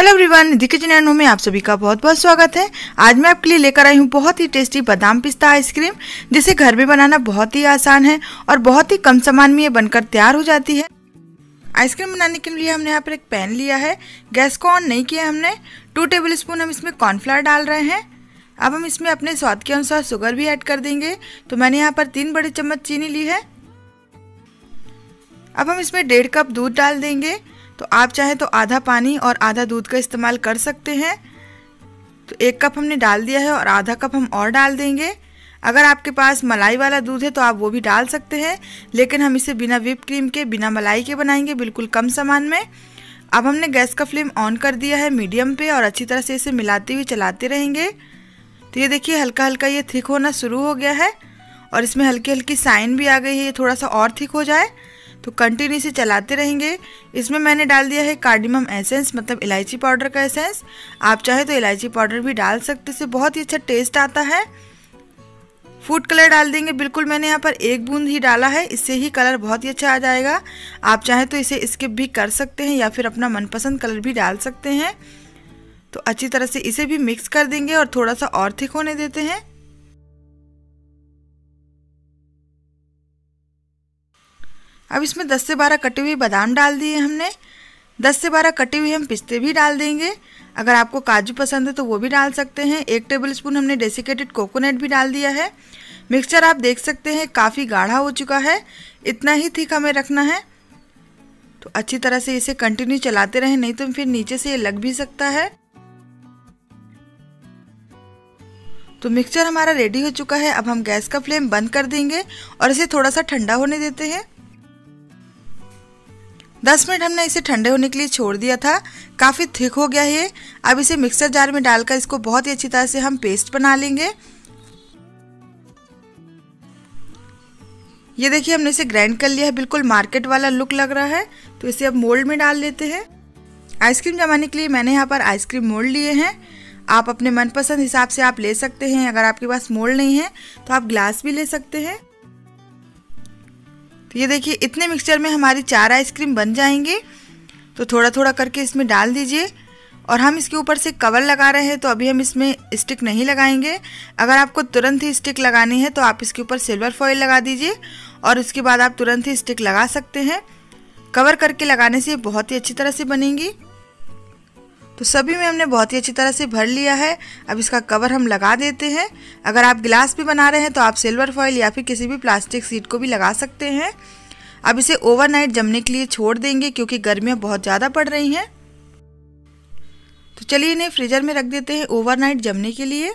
Hello everyone, Nidhi kitchen and home में आप सभी का बहुत बहुत स्वागत है। आज मैं आपके लिए लेकर आई हूँ बहुत ही टेस्टी बादाम पिस्ता आइसक्रीम, जिसे घर में बनाना बहुत ही आसान है और बहुत ही कम सामान में ये बनकर तैयार हो जाती है। आइसक्रीम बनाने के लिए हमने यहाँ पर एक पैन लिया है, गैस को ऑन नहीं किया हमने। 2 टेबल स्पून हम इसमें कॉर्नफ्लावर डाल रहे हैं। अब हम इसमें अपने स्वाद के अनुसार शुगर भी ऐड कर देंगे। तो मैंने यहाँ पर 3 बड़े चम्मच चीनी ली है। अब हम इसमें 1.5 कप दूध डाल देंगे। तो आप चाहे तो आधा पानी और आधा दूध का इस्तेमाल कर सकते हैं। तो 1 कप हमने डाल दिया है और आधा कप हम और डाल देंगे। अगर आपके पास मलाई वाला दूध है तो आप वो भी डाल सकते हैं, लेकिन हम इसे बिना व्हिप क्रीम के, बिना मलाई के बनाएंगे, बिल्कुल कम सामान में। अब हमने गैस का फ्लेम ऑन कर दिया है मीडियम पे और अच्छी तरह से इसे मिलाते हुए चलाते रहेंगे। तो ये देखिए हल्का हल्का ये थिक होना शुरू हो गया है और इसमें हल्की हल्की साइन भी आ गई है, ये थोड़ा सा और थिक हो जाए। तो कंटिन्यू से चलाते रहेंगे। इसमें मैंने डाल दिया है कार्डिमम एसेंस, मतलब इलायची पाउडर का एसेंस। आप चाहे तो इलायची पाउडर भी डाल सकते हैं, इससे बहुत ही अच्छा टेस्ट आता है। फूड कलर डाल देंगे, बिल्कुल मैंने यहाँ पर 1 बूंद ही डाला है, इससे ही कलर बहुत ही अच्छा आ जाएगा। आप चाहे तो इसे स्किप भी कर सकते हैं या फिर अपना मनपसंद कलर भी डाल सकते हैं। तो अच्छी तरह से इसे भी मिक्स कर देंगे और थोड़ा सा और थिक होने देते हैं। अब इसमें 10 से 12 कटे हुए बादाम डाल दिए हमने। 10 से 12 कटे हुए हम पिस्ते भी डाल देंगे। अगर आपको काजू पसंद है तो वो भी डाल सकते हैं। 1 टेबल स्पून हमने डेसिकेटेड कोकोनट भी डाल दिया है। मिक्सचर आप देख सकते हैं काफ़ी गाढ़ा हो चुका है, इतना ही थिक हमें रखना है। तो अच्छी तरह से इसे कंटिन्यू चलाते रहें, नहीं तो फिर नीचे से ये लग भी सकता है। तो मिक्सचर हमारा रेडी हो चुका है। अब हम गैस का फ्लेम बंद कर देंगे और इसे थोड़ा सा ठंडा होने देते हैं। 10 मिनट हमने इसे ठंडे होने के लिए छोड़ दिया था, काफ़ी थिक हो गया है ये। अब इसे मिक्सर जार में डालकर इसको बहुत ही अच्छी तरह से हम पेस्ट बना लेंगे। ये देखिए हमने इसे ग्राइंड कर लिया है, बिल्कुल मार्केट वाला लुक लग रहा है। तो इसे अब मोल्ड में डाल लेते हैं। आइसक्रीम जमाने के लिए मैंने यहाँ पर आइसक्रीम मोल्ड लिए हैं। आप अपने मनपसंद हिसाब से आप ले सकते हैं। अगर आपके पास मोल्ड नहीं है तो आप ग्लास भी ले सकते हैं। तो ये देखिए इतने मिक्सचर में हमारी 4 आइसक्रीम बन जाएंगी। तो थोड़ा थोड़ा करके इसमें डाल दीजिए और हम इसके ऊपर से कवर लगा रहे हैं, तो अभी हम इसमें स्टिक नहीं लगाएंगे। अगर आपको तुरंत ही स्टिक लगानी है तो आप इसके ऊपर सिल्वर फॉइल लगा दीजिए और उसके बाद आप तुरंत ही स्टिक लगा सकते हैं। कवर करके लगाने से बहुत ही अच्छी तरह से बनेंगी। तो सभी में हमने बहुत ही अच्छी तरह से भर लिया है। अब इसका कवर हम लगा देते हैं। अगर आप गिलास भी बना रहे हैं तो आप सिल्वर फॉइल या फिर किसी भी प्लास्टिक शीट को भी लगा सकते हैं। अब इसे ओवरनाइट जमने के लिए छोड़ देंगे, क्योंकि गर्मियाँ बहुत ज़्यादा पड़ रही हैं। तो चलिए इन्हें फ्रीजर में रख देते हैं ओवरनाइट जमने के लिए।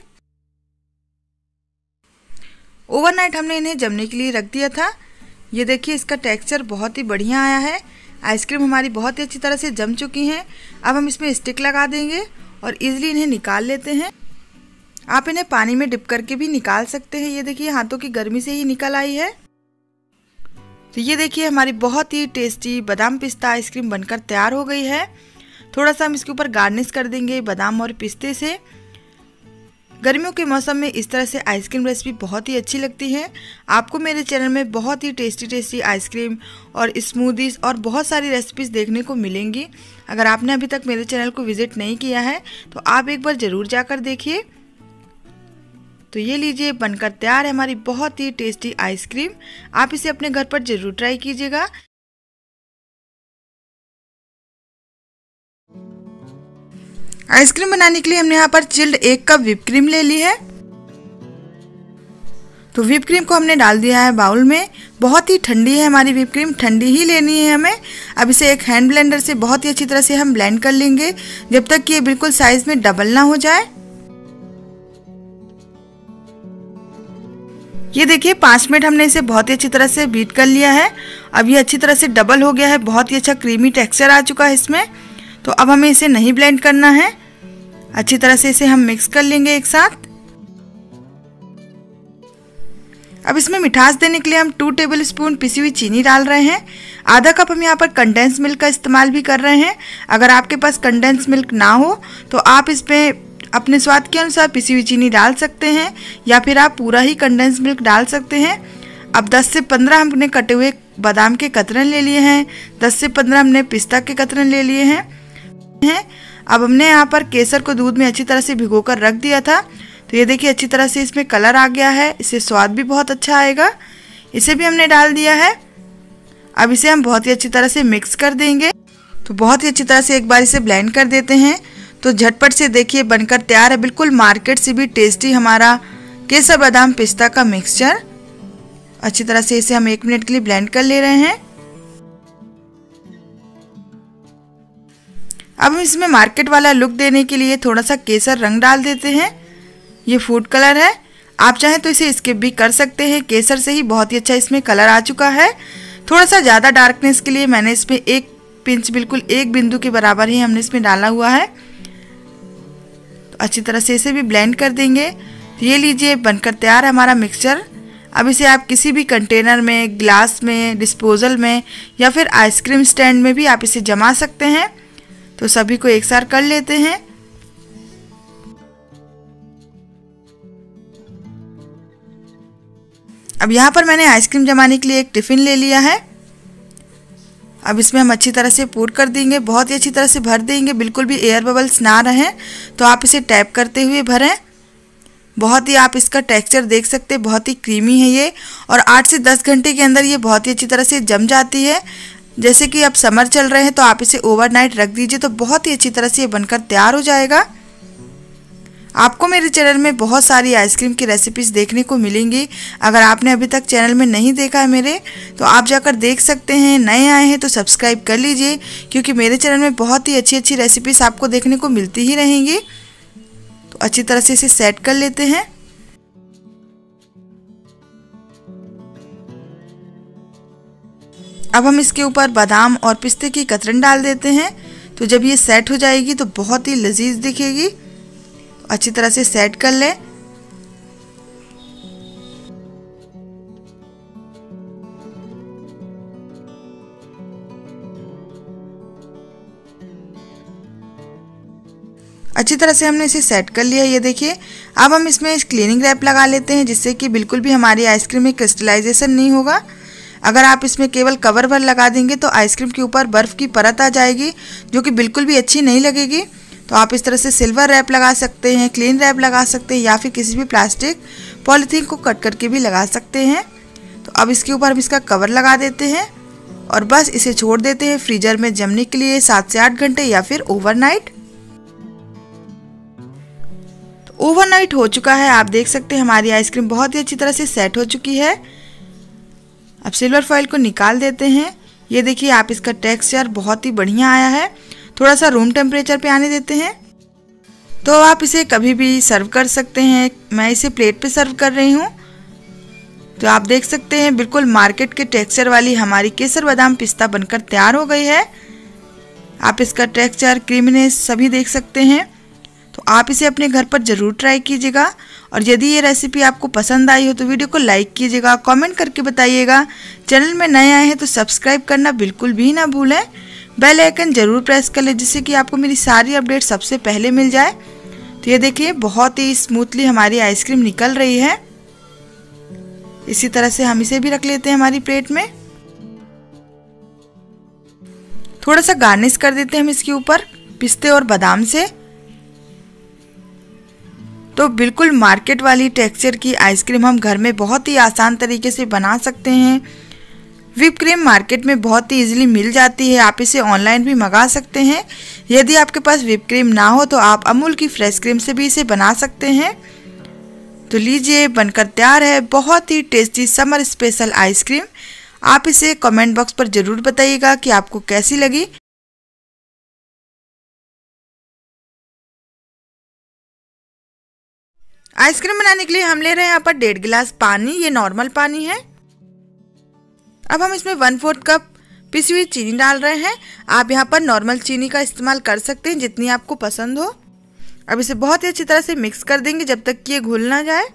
ओवरनाइट हमने इन्हें जमने के लिए रख दिया था। ये देखिए इसका टेक्सचर बहुत ही बढ़िया आया है। आइसक्रीम हमारी बहुत ही अच्छी तरह से जम चुकी हैं। अब हम इसमें स्टिक लगा देंगे और इजीली इन्हें निकाल लेते हैं। आप इन्हें पानी में डिप करके भी निकाल सकते हैं। ये देखिए हाथों की गर्मी से ही निकल आई है। तो ये देखिए हमारी बहुत ही टेस्टी बादाम पिस्ता आइसक्रीम बनकर तैयार हो गई है। थोड़ा सा हम इसके ऊपर गार्निश कर देंगे बादाम और पिस्ते से। गर्मियों के मौसम में इस तरह से आइसक्रीम रेसिपी बहुत ही अच्छी लगती है। आपको मेरे चैनल में बहुत ही टेस्टी आइसक्रीम और स्मूदीज़ और बहुत सारी रेसिपीज़ देखने को मिलेंगी। अगर आपने अभी तक मेरे चैनल को विज़िट नहीं किया है तो आप एक बार ज़रूर जाकर देखिए। तो ये लीजिए बनकर तैयार है हमारी बहुत ही टेस्टी आइसक्रीम। आप इसे अपने घर पर ज़रूर ट्राई कीजिएगा। आइसक्रीम बनाने के लिए हमने यहाँ पर चिल्ड 1 कप व्हिप क्रीम ले ली है। तो व्हिप क्रीम को हमने डाल दिया है बाउल में। बहुत ही ठंडी है हमारी व्हिप क्रीम, ठंडी ही लेनी है हमें। अब इसे एक हैंड ब्लेंडर से बहुत ही अच्छी तरह से हम ब्लेंड कर लेंगे, जब तक कि ये बिल्कुल साइज में डबल ना हो जाए। ये देखिए 5 मिनट हमने इसे बहुत ही अच्छी तरह से बीट कर लिया है। अब ये अच्छी तरह से डबल हो गया है, बहुत ही अच्छा क्रीमी टेक्सचर आ चुका है इसमें। तो अब हमें इसे नहीं ब्लेंड करना है, अच्छी तरह से इसे हम मिक्स कर लेंगे एक साथ। अब इसमें मिठास देने के लिए हम 2 टेबल स्पून पिसी हुई चीनी डाल रहे हैं। आधा कप हम यहाँ पर कंडेंस मिल्क का इस्तेमाल भी कर रहे हैं। अगर आपके पास कंडेंस मिल्क ना हो तो आप इसमें अपने स्वाद के अनुसार पिसी हुई चीनी डाल सकते हैं या फिर आप पूरा ही कंडेंस मिल्क डाल सकते हैं। अब 10 से 15 हमने कटे हुए बादाम के कतरन ले लिए हैं। 10 से 15 हमने पिस्ता के कतरन ले लिए हैं। अब हमने यहाँ पर केसर को दूध में अच्छी तरह से भिगोकर रख दिया था, तो ये देखिए अच्छी तरह से इसमें कलर आ गया है, इससे स्वाद भी बहुत अच्छा आएगा। इसे भी हमने डाल दिया है। अब इसे हम बहुत ही अच्छी तरह से मिक्स कर देंगे। तो बहुत ही अच्छी तरह से एक बार इसे ब्लेंड कर देते हैं। तो झटपट से देखिए बनकर तैयार है, बिल्कुल मार्केट से भी टेस्टी हमारा केसर बादाम पिस्ता का मिक्सचर। अच्छी तरह से इसे हम 1 मिनट के लिए ब्लेंड कर ले रहे हैं। अब हम इसमें मार्केट वाला लुक देने के लिए थोड़ा सा केसर रंग डाल देते हैं। ये फूड कलर है, आप चाहें तो इसे स्किप भी कर सकते हैं। केसर से ही बहुत ही अच्छा इसमें कलर आ चुका है। थोड़ा सा ज़्यादा डार्कनेस के लिए मैंने इसमें 1 पिंच, बिल्कुल 1 बिंदु के बराबर ही हमने इसमें डाला हुआ है। तो अच्छी तरह से इसे भी ब्लेंड कर देंगे। तो ये लीजिए बनकर तैयार है हमारा मिक्सचर। अब इसे आप किसी भी कंटेनर में, ग्लास में, डिस्पोजल में या फिर आइसक्रीम स्टैंड में भी आप इसे जमा सकते हैं। तो सभी को एक साथ कर लेते हैं। अब यहाँ पर मैंने आइसक्रीम जमाने के लिए एक टिफ़िन ले लिया है। अब इसमें हम अच्छी तरह से पोर कर देंगे, बहुत ही अच्छी तरह से भर देंगे, बिल्कुल भी एयर बबल्स ना रहें। तो आप इसे टैप करते हुए भरें। बहुत ही आप इसका टेक्सचर देख सकते हैं, बहुत ही क्रीमी है ये, और 8 से 10 घंटे के अंदर ये बहुत ही अच्छी तरह से जम जाती है। जैसे कि अब समर चल रहे हैं तो आप इसे ओवरनाइट रख दीजिए, तो बहुत ही अच्छी तरह से ये बनकर तैयार हो जाएगा। आपको मेरे चैनल में बहुत सारी आइसक्रीम की रेसिपीज़ देखने को मिलेंगी। अगर आपने अभी तक चैनल में नहीं देखा है मेरे, तो आप जाकर देख सकते हैं। नए आए हैं तो सब्सक्राइब कर लीजिए, क्योंकि मेरे चैनल में बहुत ही अच्छी अच्छी रेसिपीज़ आपको देखने को मिलती ही रहेंगी। तो अच्छी तरह से इसे सेट कर लेते हैं। अब हम इसके ऊपर बादाम और पिस्ते की कतरन डाल देते हैं। तो जब ये सेट हो जाएगी तो बहुत ही लजीज दिखेगी। तो अच्छी तरह से सेट कर लें। अच्छी तरह से हमने इसे सेट कर लिया। ये देखिए, अब हम इसमें क्लीनिंग रैप लगा लेते हैं, जिससे कि बिल्कुल भी हमारी आइसक्रीम में क्रिस्टलाइजेशन नहीं होगा। अगर आप इसमें केवल कवर भर लगा देंगे तो आइसक्रीम के ऊपर बर्फ़ की परत आ जाएगी, जो कि बिल्कुल भी अच्छी नहीं लगेगी। तो आप इस तरह से सिल्वर रैप लगा सकते हैं, क्लीन रैप लगा सकते हैं, या फिर किसी भी प्लास्टिक पॉलीथीन को कट करके भी लगा सकते हैं। तो अब इसके ऊपर हम इसका कवर लगा देते हैं और बस इसे छोड़ देते हैं फ्रीजर में जमने के लिए 7 से 8 घंटे या फिर ओवरनाइट। तो ओवरनाइट हो चुका है, आप देख सकते हैं हमारी आइसक्रीम बहुत ही अच्छी तरह से सेट हो चुकी है। अब सिल्वर फॉइल को निकाल देते हैं। ये देखिए, आप इसका टेक्सचर बहुत ही बढ़िया आया है। थोड़ा सा रूम टेम्परेचर पे आने देते हैं। तो आप इसे कभी भी सर्व कर सकते हैं। मैं इसे प्लेट पे सर्व कर रही हूँ। तो आप देख सकते हैं बिल्कुल मार्केट के टेक्सचर वाली हमारी केसर बादाम पिस्ता बनकर तैयार हो गई है। आप इसका टेक्सचर, क्रीमीनेस सभी देख सकते हैं। तो आप इसे अपने घर पर ज़रूर ट्राई कीजिएगा। और यदि ये रेसिपी आपको पसंद आई हो तो वीडियो को लाइक कीजिएगा, कमेंट करके बताइएगा। चैनल में नए आए हैं तो सब्सक्राइब करना बिल्कुल भी ना भूलें। बेल आइकन ज़रूर प्रेस कर लें, जिससे कि आपको मेरी सारी अपडेट सबसे पहले मिल जाए। तो ये देखिए, बहुत ही स्मूथली हमारी आइसक्रीम निकल रही है। इसी तरह से हम इसे भी रख लेते हैं हमारी प्लेट में। थोड़ा सा गार्निश कर देते हैं हम इसके ऊपर पिस्ते और बादाम से। तो बिल्कुल मार्केट वाली टेक्सचर की आइसक्रीम हम घर में बहुत ही आसान तरीके से बना सकते हैं। व्हिप क्रीम मार्केट में बहुत ही इजीली मिल जाती है, आप इसे ऑनलाइन भी मंगा सकते हैं। यदि आपके पास व्हिप क्रीम ना हो तो आप अमूल की फ्रेश क्रीम से भी इसे बना सकते हैं। तो लीजिए, बनकर तैयार है बहुत ही टेस्टी समर स्पेशल आइसक्रीम। आप इसे कमेंट बॉक्स पर ज़रूर बताइएगा कि आपको कैसी लगी। आइसक्रीम बनाने के लिए हम ले रहे हैं यहाँ पर 1.5 गिलास पानी। ये नॉर्मल पानी है। अब हम इसमें 1/4 कप पिसी हुई चीनी डाल रहे हैं। आप यहाँ पर नॉर्मल चीनी का इस्तेमाल कर सकते हैं, जितनी आपको पसंद हो। अब इसे बहुत ही अच्छी तरह से मिक्स कर देंगे जब तक कि ये घुल ना जाए।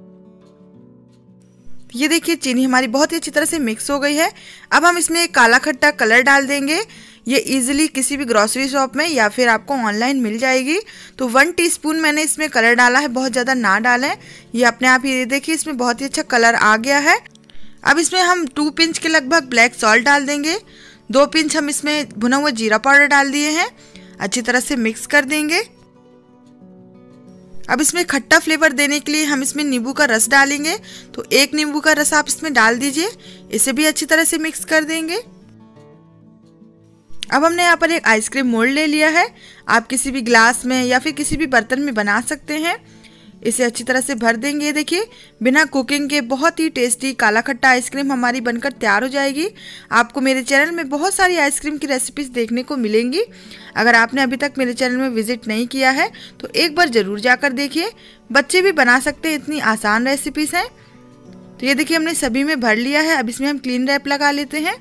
ये देखिए, चीनी हमारी बहुत ही अच्छी तरह से मिक्स हो गई है। अब हम इसमें एक काला खट्टा कलर डाल देंगे। ये इजीली किसी भी ग्रोसरी शॉप में या फिर आपको ऑनलाइन मिल जाएगी। तो 1 टीस्पून मैंने इसमें कलर डाला है, बहुत ज़्यादा ना डालें। ये अपने आप ही देखिए, इसमें बहुत ही अच्छा कलर आ गया है। अब इसमें हम 2 पिंच के लगभग ब्लैक सॉल्ट डाल देंगे। 2 पिंच हम इसमें भुना हुआ जीरा पाउडर डाल दिए हैं। अच्छी तरह से मिक्स कर देंगे। अब इसमें खट्टा फ्लेवर देने के लिए हम इसमें नींबू का रस डालेंगे। तो 1 नींबू का रस आप इसमें डाल दीजिए। इसे भी अच्छी तरह से मिक्स कर देंगे। अब हमने यहाँ पर एक आइसक्रीम मोल्ड ले लिया है। आप किसी भी ग्लास में या फिर किसी भी बर्तन में बना सकते हैं। इसे अच्छी तरह से भर देंगे। देखिए, बिना कुकिंग के बहुत ही टेस्टी काला खट्टा आइसक्रीम हमारी बनकर तैयार हो जाएगी। आपको मेरे चैनल में बहुत सारी आइसक्रीम की रेसिपीज देखने को मिलेंगी। अगर आपने अभी तक मेरे चैनल में विजिट नहीं किया है तो एक बार ज़रूर जाकर देखिए। बच्चे भी बना सकते हैं, इतनी आसान रेसिपीज हैं। तो ये देखिए, हमने सभी में भर लिया है। अब इसमें हम क्लीन रैप लगा लेते हैं।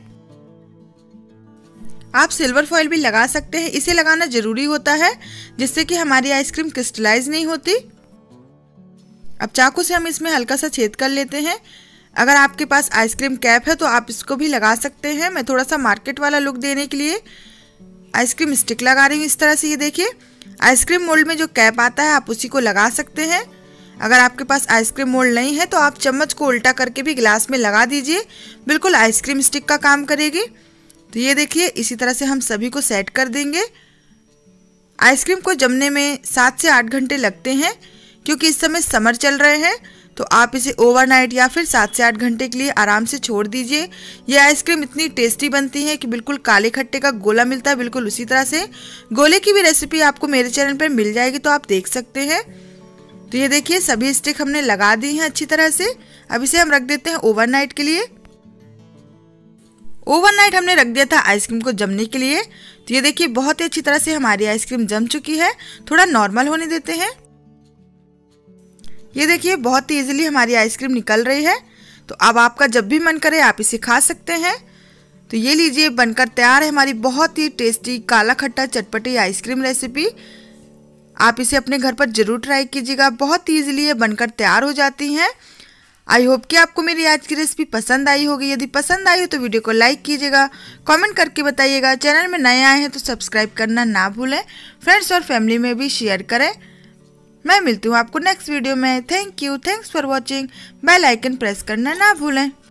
आप सिल्वर फॉइल भी लगा सकते हैं। इसे लगाना ज़रूरी होता है जिससे कि हमारी आइसक्रीम क्रिस्टलाइज नहीं होती। अब चाकू से हम इसमें हल्का सा छेद कर लेते हैं। अगर आपके पास आइसक्रीम कैप है तो आप इसको भी लगा सकते हैं। मैं थोड़ा सा मार्केट वाला लुक देने के लिए आइसक्रीम स्टिक लगा रही हूँ इस तरह से। ये देखिए, आइसक्रीम मोल्ड में जो कैप आता है आप उसी को लगा सकते हैं। अगर आपके पास आइसक्रीम मोल्ड नहीं है तो आप चम्मच को उल्टा करके भी गिलास में लगा दीजिए, बिल्कुल आइसक्रीम स्टिक का काम करेगी। तो ये देखिए, इसी तरह से हम सभी को सेट कर देंगे। आइसक्रीम को जमने में 7 से 8 घंटे लगते हैं। क्योंकि इस समय समर चल रहे हैं तो आप इसे ओवरनाइट या फिर 7 से 8 घंटे के लिए आराम से छोड़ दीजिए। ये आइसक्रीम इतनी टेस्टी बनती है कि बिल्कुल काले खट्टे का गोला मिलता है, बिल्कुल उसी तरह से। गोले की भी रेसिपी आपको मेरे चैनल पर मिल जाएगी, तो आप देख सकते हैं। तो ये देखिए, सभी स्टिक हमने लगा दी हैं अच्छी तरह से। अब इसे हम रख देते हैं ओवरनाइट के लिए। ओवरनाइट हमने रख दिया था आइसक्रीम को जमने के लिए। तो ये देखिए, बहुत ही अच्छी तरह से हमारी आइसक्रीम जम चुकी है। थोड़ा नॉर्मल होने देते हैं। ये देखिए, बहुत ही इजीली हमारी आइसक्रीम निकल रही है। तो अब आपका जब भी मन करे आप इसे खा सकते हैं। तो ये लीजिए, बनकर तैयार है हमारी बहुत ही टेस्टी काला खट्टा चटपटी आइसक्रीम रेसिपी। आप इसे अपने घर पर जरूर ट्राई कीजिएगा। बहुत ही इजीली ये बनकर तैयार हो जाती हैं। आई होप कि आपको मेरी आज की रेसिपी पसंद आई होगी। यदि पसंद आई हो तो वीडियो को लाइक कीजिएगा, कमेंट करके बताइएगा। चैनल में नए आए हैं तो सब्सक्राइब करना ना भूलें। फ्रेंड्स और फैमिली में भी शेयर करें। मैं मिलती हूँ आपको नेक्स्ट वीडियो में। Thank you, thanks for watching. Bell icon press करना ना भूलें।